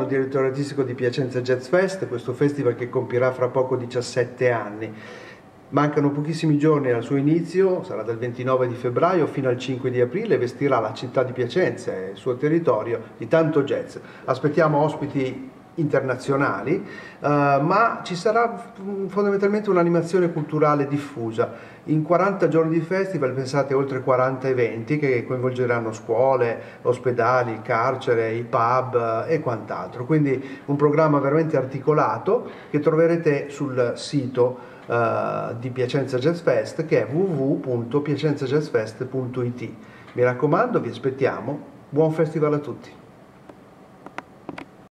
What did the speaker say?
direttore artistico di Piacenza Jazz Fest, questo festival che compirà fra poco 17 anni. Mancano pochissimi giorni al suo inizio, sarà dal 29 di febbraio fino al 5 di aprile, vestirà la città di Piacenza e il suo territorio di tanto jazz. Aspettiamo ospiti internazionali, ma ci sarà fondamentalmente un'animazione culturale diffusa. In 40 giorni di festival pensate oltre 40 eventi che coinvolgeranno scuole, ospedali, carcere, i pub e quant'altro. Quindi un programma veramente articolato che troverete sul sito di Piacenza Jazz Fest, che è www.piacenzajazzfest.it. Mi raccomando, vi aspettiamo. Buon festival a tutti!